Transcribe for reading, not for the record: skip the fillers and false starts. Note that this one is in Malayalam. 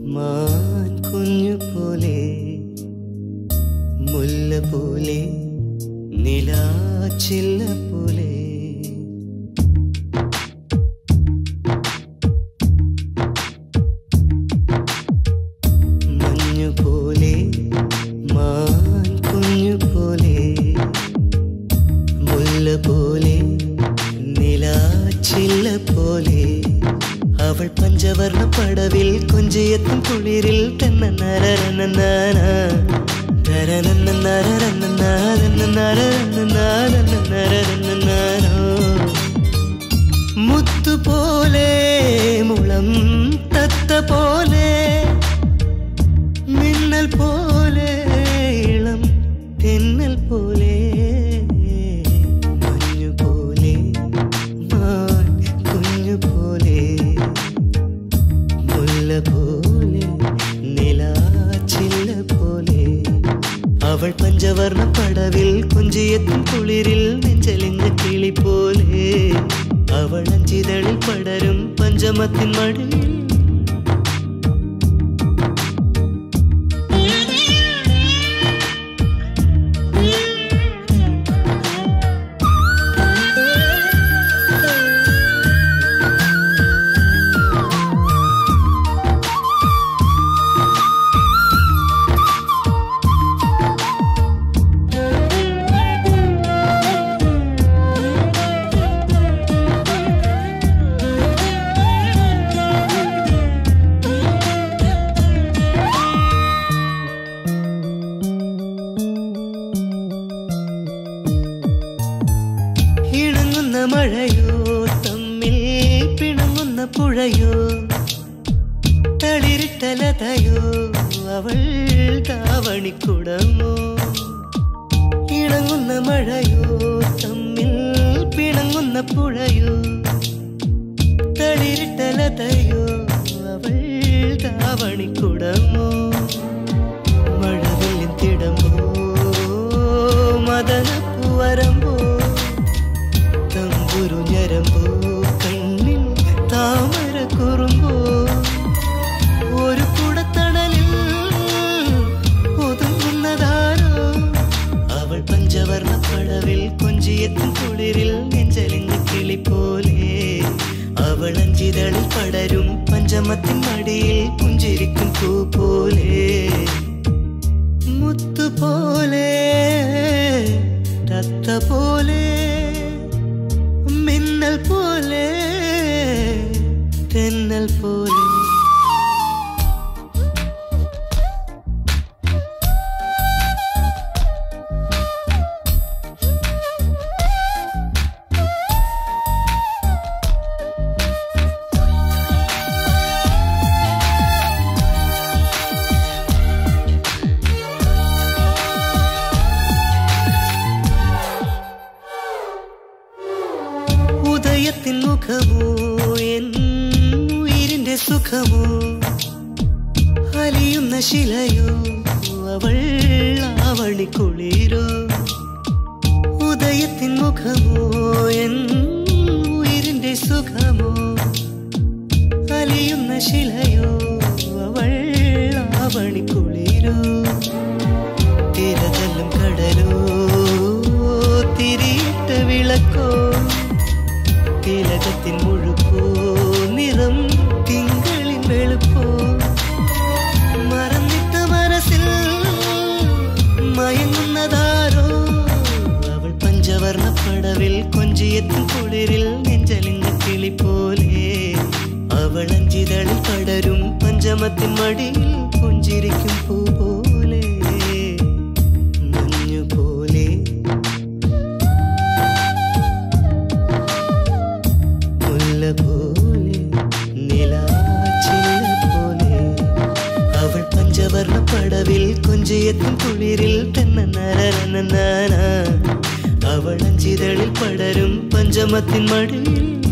മാൻ കുഞ്ഞു പോലെ മുല്ല പോലെ നിലാച്ചില്ല പോലെ മഞ്ഞു പോലെ മാൻ കുഞ്ഞു പോലെ മുല്ല പോലെ നിലാച്ചില്ല പോലെ അവൾ പഞ്ചവർണ്ണ പടവിൽ കൊഞ്ചിയെത്തും കുളിരിൽ മുത്തുപോലെ മുളം തത്ത പോലെ മിന്നൽ പോലെ ഇളം തെന്നൽ പോലെ മഞ്ഞു പോലെ മാൻ കുഞ്ഞു പോലെ മുല്ല പോലെ നിലാച്ചില്ല പോലെ അവൾ പഞ്ചവർണ്ണ പടവിൽ കൊഞ്ചിയെത്തും കുളിരിൽ നെഞ്ചലിഞ്ഞ കിളി പോലെ അവൾ അഞ്ചിതളിൽ പടരും പഞ്ചമത്തിൻ മടിയിൽ മഴയോ തമ്മിൽ പിണങ്ങുന്ന പുഴയോ തളിരിട്ടലതയോ അവൾ താവണിക്കുടമോ ഇണങ്ങുന്ന മഴയോ തമ്മിൽ പിണങ്ങുന്ന പുഴയോ തളിരിട്ടലതയോ അവൾ താവണിക്കുടമോ മഴവില്ലിൻ തിടമ്പോ മദനപ്പൂവരമ്പോ തമ്പുരു ഞരമ്പോ കണ്ണിൽ താമര കുറുമ്പോ ഒരു കുടത്തണലിൽ ഒതുങ്ങുന്നതാരോ അവൾ പഞ്ചവർണ്ണ പടവിൽ കൊഞ്ചിയെത്തും കുളിരിൽ നെഞ്ചലിഞ്ഞ കിളി പോലെ അവൾ അഞ്ചിതളിൽ പടരും പഞ്ചമത്തിൻ മടിയിൽ പുഞ്ചിരിക്കും പൂ പോലെ മുത്തുപോലെ തത്ത പോലെ മിന്നൽ പോലെ തെന്നൽ പോലെ ഉദയത്തിൻ മുഖമോ എൻ ഉയിരിന്റെ സുഖമോ അലിയുന്ന ശിലയോ അവൾ ആവണിക്കുളിരോ ഉദയത്തിൻ മുഖമോ എൻ ഉയിരിന്റെ സുഖമോ അലിയുന്ന ശിലയോ അവൾ ആവണിക്കുളിരോ തിരതല്ലും കടലോ തിരിയിട്ട വിളക്കോ തിലകത്തിൻ മുഴുപ്പോ നിറം തിങ്കളിൻ വെളുപ്പോ മറന്നിട്ട മനസ്സിൽ മയങ്ങുന്നതാരോ അവൾ പഞ്ചവർണ്ണ പടവിൽ കൊഞ്ചിയെത്തും കുളിരിൽ നെഞ്ചലിഞ്ഞ കിളി പോലെ അവൾ അഞ്ചിതളിൽ പടരും പഞ്ചമത്തിൻ മടിയിൽ പുഞ്ചിരിക്കും പൂ പോലെ മഞ്ഞു പോലെ പോലെ നിലാച്ചില്ല പോലെ അവൾ പഞ്ചവർണ്ണ പടവിൽ കൊഞ്ചിയെത്തും കുളിരിൽ അവൾ അഞ്ചിതളിൽ പടരും പഞ്ചമത്തിൻ മടിയിൽ